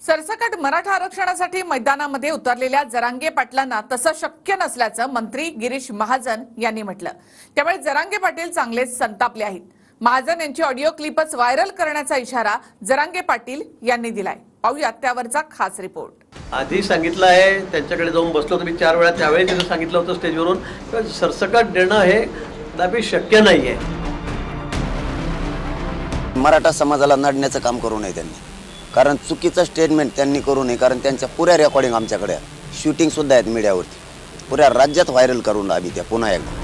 सरसकट मराठा आरक्षणासाठी मैदानामध्ये उतरलेल्या जरांगे पाटलांना तसं शक्य नसल्याचं मंत्री गिरीश महाजन यांनी म्हटलं। त्यामुळे जरांगे पाटील चांगलेच संतापले आहेत। महाजन यांची ऑडिओ क्लिपच व्हायरल करण्याचा इशारा जरांगे पाटील यांनी दिलाय। पाहूया त्यावरचा खास रिपोर्ट। आधी सांगितलं आहे, त्यांच्याकडे जाऊन बसलो तुम्ही 4 वेळा, त्यावेळी त्यांनी सांगितलं होतं स्टेजवरून की सरसकट देणं हे कदापि शक्य नाहीये। मराठा समाजाला नडण्याचं काम करू नये त्यांनी, कारण चुकीचं स्टेटमेंट त्यांनी करू नये, कारण त्यांच्या पुऱ्या रेकॉर्डिंग आमच्याकडे शूटिंग सुद्धा आहेत मीडियावरती, पुऱ्या राज्यात व्हायरल करून आम्ही त्या पुन्हा एकदा।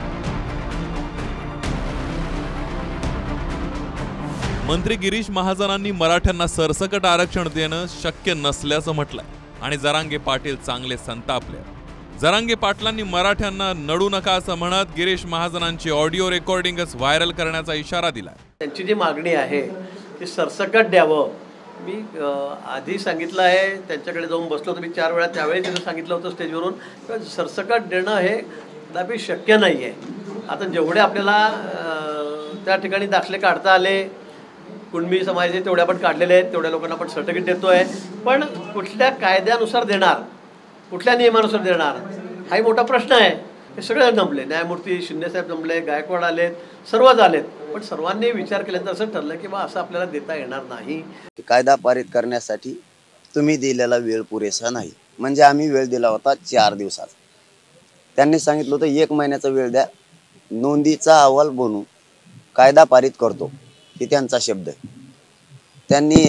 मंत्री गिरीश महाजनांनी मराठ्यांना सरसकट आरक्षण देणं शक्य नसल्याचं म्हटलंय आणि जरांगे पाटील चांगले संतापले। जरांगे पाटलांनी मराठ्यांना नडू नका असं म्हणत गिरीश महाजनांची ऑडिओ रेकॉर्डिंगच व्हायरल करण्याचा इशारा दिलाय। त्यांची जी मागणी आहे ती सरसकट द्यावं। मी आधी सांगितलं आहे, त्यांच्याकडे जाऊन बसलो तुम्ही 4 वेळा, त्यावेळी त्यांनी सांगितलं होतं स्टेजवरून की सरसकट देणं हे कदापि शक्य नाहीये। आता जेवढे आपल्याला त्या ठिकाणी दाखले काढता आले, कुणबी समाजाचे तेवढे आपण काढलेले आहेत, तेवढ्या लोकांना आपण सर्टिफिकेट देतोय, पण कुठल्या कायद्यानुसार देणार, कुठल्या नियमानुसार देणार, हाही मोठा प्रश्न आहे। हे सगळे जमले, न्यायमूर्ती शिंदेसाहेब जमले, गायकवाड आलेत, सर्वच आलेत, पण सर्वांनी विचार केल्यानंतर असं ठरलं की बा असं आपल्याला देता येणार नाही। कायदा पारित करण्यासाठी तुम्ही दिलेला वेळ पुरेसा नाही, म्हणजे आम्ही वेळ दिला होता 4 दिवसात, त्यांनी सांगितलं होतं 1 महिन्याचा वेळ द्या, नोंदीचा अहवाल बनवून कायदा पारित करतो, ही त्यांचा शब्द आहे। त्यांनी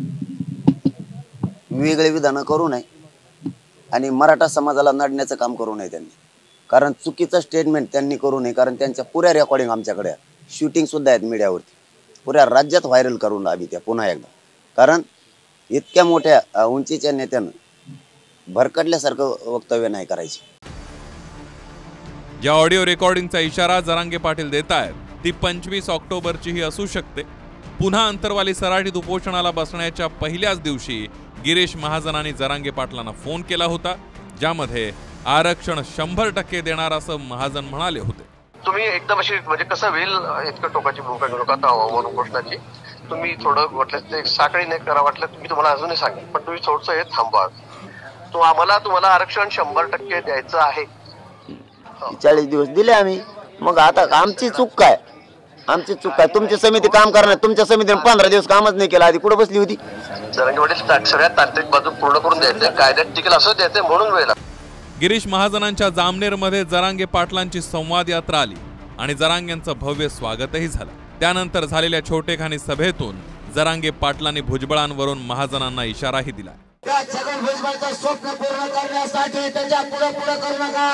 वेगळे विधान करू नये आणि मराठा समाजाला नडण्याचं काम करू नये त्यांनी, कारण चुकीचं स्टेटमेंट त्यांनी करू नये, कारण त्यांच्या पुऱ्या रेकॉर्डिंग आमच्याकडे शूटिंग सुद्धा आहेत मीडियावरती, पुऱ्या राज्यात व्हायरल करून आम्ही त्या पुन्हा एकदा, कारण इतक्या मोठ्या उंचीच्या नेत्यानं भरकटल्यासारखं वक्तव्य नाही करायचे। या ऑडिओ रेकॉर्डिंगचा इशारा जरांगे पाटील देत आहेत ती 25 ऑक्टोबरचीही असू शकते। पुन्हा अंतरवाली सराटीत उपोषणाला बसण्याच्या पहिल्याच दिवशी गिरीश महाजनांनी जरांगे पाटलांना फोन केला होता, ज्यामध्ये आरक्षण 100% देणार असं महाजन म्हणाले होते। तुम्ही एकदम अशी म्हणजे कसं होईल इतकं टोकाची भूमिका घेऊ नका हवामान उपोषणाची, तुम्ही थोडं वाटलं ते साखळी नाही करा, वाटलं तुम्ही तुम्हाला अजूनही सांगेन, पण तुम्ही थोडंसं हे थांबवा। तो तुम्हाला आरक्षण 100% द्यायचं आहे। 40 दिवस दिले आम्ही, मग आता आमची चूक काय? आमची चूक काय? तुमची समिती काम करणार, तुमच्या समितीने 15 दिवस कामच नाही केलं, आधी कुठे बसली होती? जरांगे पाटील सगळ्यात तांत्रिक बाजू पूर्ण करून द्यायचे, कायद्यात टिकेल असं द्यायचं म्हणून वेळ। गिरीश महाजनांच्या जामनेरमध्ये जरांगे पाटलांची संवाद यात्रा आली आणि जरांगेंचं भव्य स्वागतही झालं। त्यानंतर झालेल्या छोटेखानी सभेतून जरांगे पाटलांनी भुजबळांवरून महाजनांना इशाराही दिला। त्या छगन भुजबळचं स्वप्न पूर्ण करण्यासाठी त्याच्या पुढे करू नका।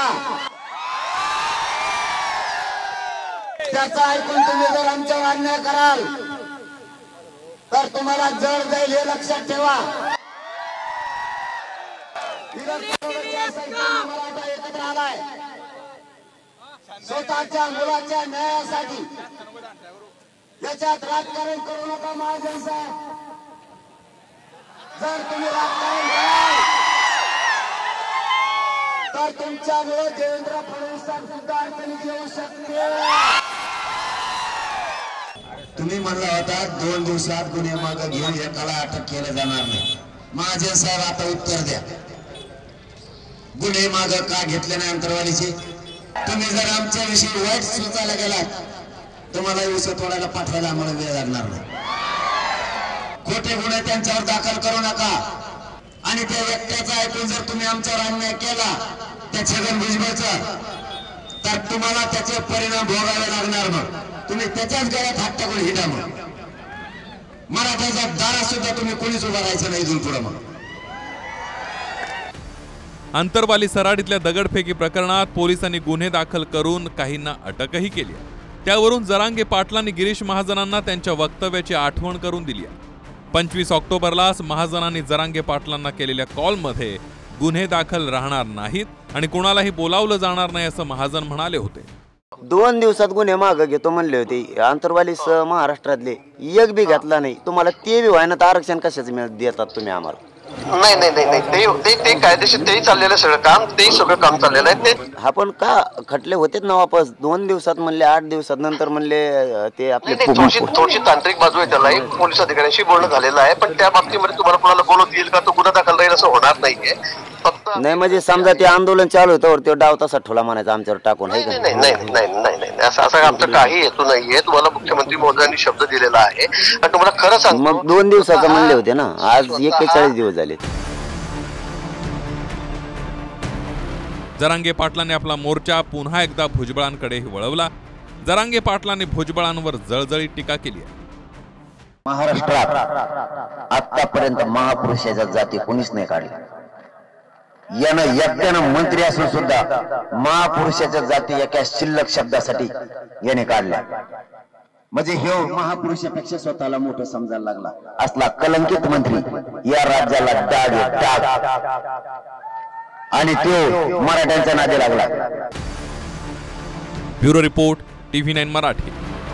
त्याचा ऐकून तुम्ही जर आमच्यावर अन्याय कराल तर तुम्हाला जड जाईल, हे लक्षात ठेवा। मराठा एकत्र आलाय स्वतःच्या मुलाच्या न्यायासाठी, याच्यात राजकारण करू नका महाजन साहेब। जर तुम्ही राजकारण कराल तर तुमच्यामुळे देवेंद्र फडणवीस सुद्धा अडचणीत येऊ शकते। तुम्ही म्हणला होता 2 दिवसात गुन्हे मागे घेऊन एकाला अटक केलं जाणार नाही। महाजन साहेब आता उत्तर द्या, गुन्हे मागे का घेतले नाही अंतरवालीचे? तुम्ही जर आमच्या विषयी वाईट सुचायला गेलात, तुम्हाला विषय तोडायला पाठवायला आम्हाला वेळ लागणार नाही। खोटे गुन्हे त्यांच्यावर दाखल करू नका आणि त्या व्यक्तीचा ऐकून जर तुम्ही आमच्यावर अन्याय केला त्या छगन भुजबळचा, तर तुम्हाला त्याचे परिणाम भोगावे लागणार। मग तुम्ही त्याच्याच गळ्यात हात टाकून हिंडा। मग मराठ्याच्या दारात सुद्धा तुम्ही कोणीच उभा राहायचं नाही इथून पुढे। मग अंतरवाली सराटीतल्या दगडफेकी प्रकरणात पोलिसांनी गुन्हे दाखल करून काहींना अटकही केली आहे। त्यावरून जरांगे पाटलांनी गिरीश महाजनांना त्यांच्या वक्तव्याची आठवण करून दिली आहे। 25 ऑक्टोबरलाच महाजनांनी जरांगे पाटलांना केलेल्या कॉलमध्ये गुन्हे दाखल राहणार नाहीत आणि कोणालाही बोलावलं जाणार नाही असं महाजन म्हणाले होते। 2 दिवसात गुन्हे मागं घेतो म्हणले होते अंतरवाली महाराष्ट्रातले, एक बी घेतला नाही. तुम्हाला ते बी व्हायना तर आरक्षण कशाचं देतात तुम्ही आम्हाला? नाही नाही नाही नाही ते कायदेशीर तेही चाललेलं सगळं काम, तेही सगळं काम चाललेलं आहे. ते आपण का खटले होतेच ना वापस 2 दिवसात म्हणले, 8 दिवसात नंतर म्हणले ते आपले थोडीशी तांत्रिक बाजू आहे त्याला. पोलीस अधिकाऱ्यांशी बोलणं झालेलं आहे, पण त्या बाबतीमध्ये तुम्हाला कोणाला बोलवता येईल का तो गुन्हा दाखल राहील असं होणार नाहीये. फक्त नाही म्हणजे समजा ते आंदोलन चालू होतं ते डाव तसा ठोला म्हणायचा आमच्यावर टाकून. नाही नाही नाही नाही नाही नाही असं आमचं काही हेतू नाहीये. तुम्हाला मुख्यमंत्री महोदयांनी शब्द दिलेला आहे आणि तुम्हाला खरं सांगतो. मग 2 दिवसाचं म्हणले होते ना, आज 41 दिवस झाले. जरांगे पाटलांनी आपला मोर्चा पुन्हा एकदा भुजबळांकडेही वळवला. जरांगे पाटलांनी भुजबळांवर जळजळीत टीका केली आहे. महाराष्ट्रात आतापर्यंत महापुरुषाच्या जाती कोणीच नाही काढल्या. यानं एकट्यानं मंत्री असून सुद्धा महापुरुषाच्या जाती एका शिल्लक शब्दासाठी याने काढल्या. म्हणजे हे महापुरुषापेक्षा स्वतःला मोठं समजायला लागला. असला कलंकित मंत्री या राज्याला डाग आणि तो मराठ्यांच्या नादी लागला. Bureau report TV9 Marathi.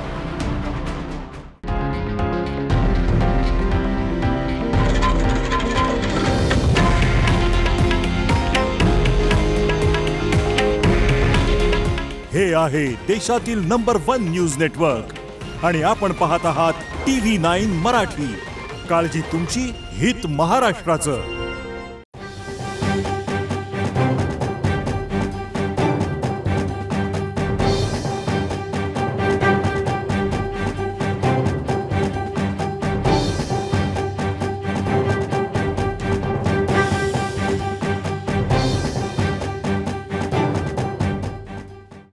हे आहे देशातील नंबर 1 न्यूज नेटवर्क आणि आपण पाहत आहात TV9 मराठी. काळजी तुमची, हित महाराष्ट्राचं.